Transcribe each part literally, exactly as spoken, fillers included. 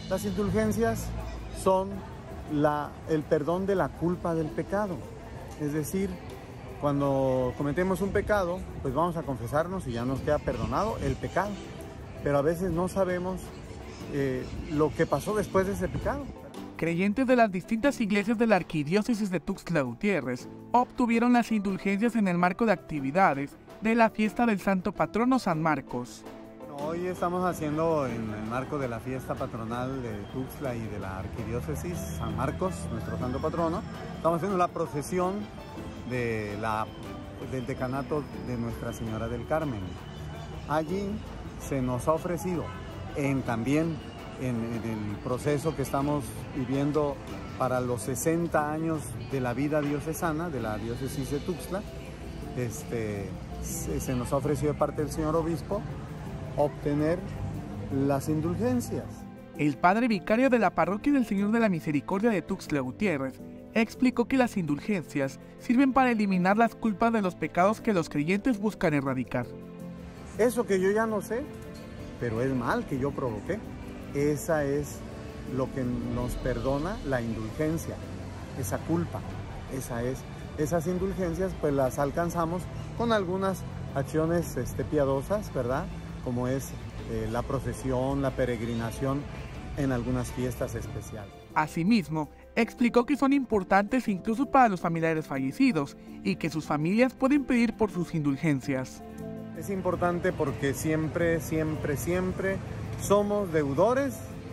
Las indulgencias son la, el perdón de la culpa del pecado. Es decir, cuando cometemos un pecado, pues vamos a confesarnos y ya nos queda perdonado el pecado. Pero a veces no sabemos eh, lo que pasó después de ese pecado. Creyentes de las distintas iglesias de la Arquidiócesis de Tuxtla Gutiérrez obtuvieron las indulgencias en el marco de actividades de la fiesta del Santo Patrono San Marcos. Hoy estamos haciendo, en el marco de la fiesta patronal de Tuxtla y de la Arquidiócesis San Marcos, nuestro Santo Patrono, estamos haciendo la procesión de la, del decanato de Nuestra Señora del Carmen. Allí se nos ha ofrecido en, también en, en el proceso que estamos viviendo para los sesenta años de la vida diocesana, de la diócesis de Tuxtla, este, se, se nos ha ofrecido de parte del señor obispo obtener las indulgencias. El padre vicario de la parroquia del Señor de la Misericordia de Tuxtla Gutiérrez explicó que las indulgencias sirven para eliminar las culpas de los pecados que los creyentes buscan erradicar. Eso que yo ya no sé, pero es mal que yo provoqué, esa es lo que nos perdona la indulgencia, esa culpa, esa es. Esas indulgencias pues las alcanzamos con algunas acciones este, piadosas, ¿verdad? Como es eh, la procesión, la peregrinación en algunas fiestas especiales. Asimismo, explicó que son importantes incluso para los familiares fallecidos y que sus familias pueden pedir por sus indulgencias. Es importante porque siempre, siempre, siempre somos deudores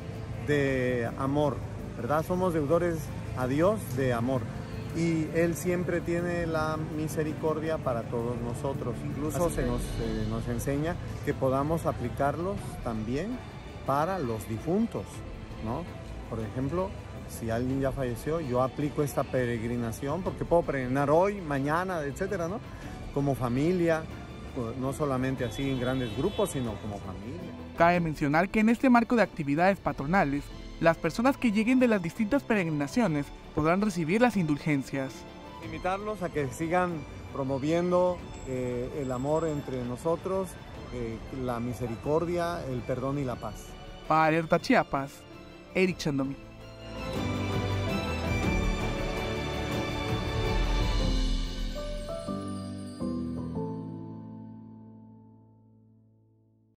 de amor, ¿verdad? Somos deudores a Dios de amor. Y Él siempre tiene la misericordia para todos nosotros. Incluso se nos, eh, nos enseña que podamos aplicarlos también para los difuntos, ¿no? Por ejemplo, si alguien ya falleció, yo aplico esta peregrinación porque puedo peregrinar hoy, mañana, etcétera, ¿no? Como familia, no solamente así en grandes grupos, sino como familia. Cabe mencionar que en este marco de actividades patronales, las personas que lleguen de las distintas peregrinaciones podrán recibir las indulgencias. Invitarlos a que sigan promoviendo eh, el amor entre nosotros, eh, la misericordia, el perdón y la paz. Para Alerta Chiapas, Eric Chandomi.